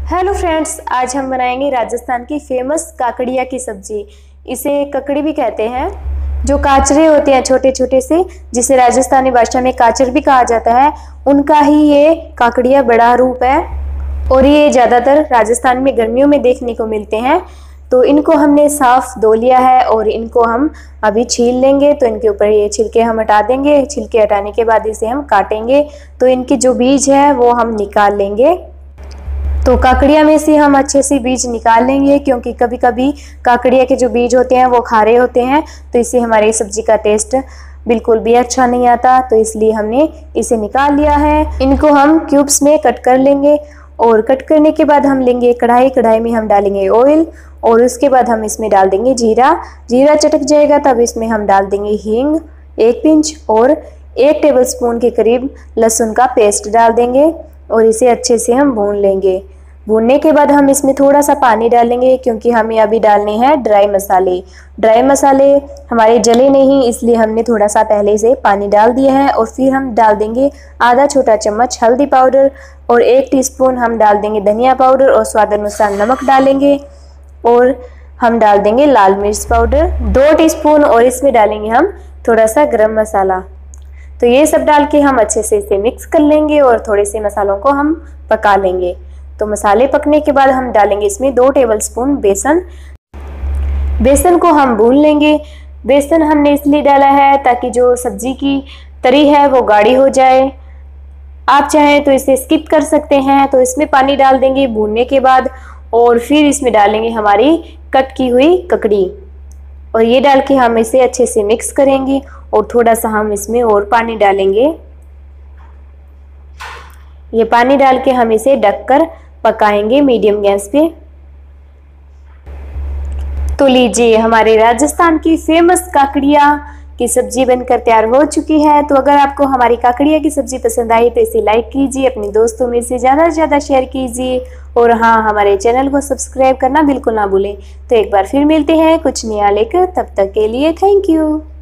Hello friends, आज हम बनाएंगे राजस्थान की फेमस काकड़िया की सब्जी। इसे ककड़ी भी कहते हैं। जो काचरे होते हैं छोटे छोटे से, जिसे राजस्थानी भाषा में काचर भी कहा जाता है, उनका ही ये काकड़िया बड़ा रूप है और ये ज़्यादातर राजस्थान में गर्मियों में देखने को मिलते हैं। तो इनको हमने साफ धो लिया है और इनको हम अभी छील लेंगे। तो इनके ऊपर ये छिलके हम हटा देंगे। छिलके हटाने के बाद इसे हम काटेंगे तो इनके जो बीज है वो हम निकाल लेंगे। तो काकड़िया में से हम अच्छे से बीज निकाल लेंगे, क्योंकि कभी कभी काकड़िया के जो बीज होते हैं वो खारे होते हैं, तो इससे हमारी सब्जी का टेस्ट बिल्कुल भी अच्छा नहीं आता। तो इसलिए हमने इसे निकाल लिया है। इनको हम क्यूब्स में कट कर लेंगे और कट करने के बाद हम लेंगे कढ़ाई। कढ़ाई में हम डालेंगे ऑयल और उसके बाद हम इसमें डाल देंगे जीरा। जीरा चटक जाएगा तब इसमें हम डाल देंगे हींग 1 पिंच और 1 टेबलस्पून के करीब लहसुन का पेस्ट डाल देंगे और इसे अच्छे से हम भून लेंगे। भूनने के बाद हम इसमें थोड़ा सा पानी डालेंगे, क्योंकि हमें अभी डालने हैं ड्राई मसाले। ड्राई मसाले हमारे जले नहीं, इसलिए हमने थोड़ा सा पहले से पानी डाल दिया है। और फिर हम डाल देंगे आधा छोटा चम्मच हल्दी पाउडर और 1 टीस्पून हम डाल देंगे धनिया पाउडर और स्वाद अनुसार नमक डालेंगे। और हम डाल देंगे लाल मिर्च पाउडर 2 टीस्पून और इसमें डालेंगे हम थोड़ा सा गरम मसाला। तो ये सब डाल के हम अच्छे से इसे मिक्स कर लेंगे और थोड़े से मसालों को हम पका लेंगे। तो मसाले पकने के बाद हम डालेंगे इसमें 2 टेबलस्पून बेसन। बेसन को हम भून लेंगे। बेसन हमने इसलिए डाला है ताकि जो सब्जी की तरी है वो गाढ़ी हो जाए। आप चाहें तो इसे स्किप कर सकते हैं। तो इसमें पानी डाल देंगे भूनने के बाद और फिर इसमें डालेंगे हमारी कट की हुई ककड़ी और ये डाल के हम इसे अच्छे से मिक्स करेंगे और थोड़ा सा हम इसमें और पानी डालेंगे। ये पानी डाल के हम इसे ढककर पकाएंगे मीडियम गैस पे। तो लीजिए, हमारे राजस्थान की फेमस काकड़िया की सब्जी बनकर तैयार हो चुकी है। तो अगर आपको हमारी काकड़िया की सब्जी पसंद आई तो इसे लाइक कीजिए, अपने दोस्तों में इसे ज़्यादा से ज़्यादा शेयर कीजिए और हाँ, हमारे चैनल को सब्सक्राइब करना बिल्कुल ना भूलें। तो एक बार फिर मिलते हैं कुछ नया लेकर, तब तक के लिए थैंक यू।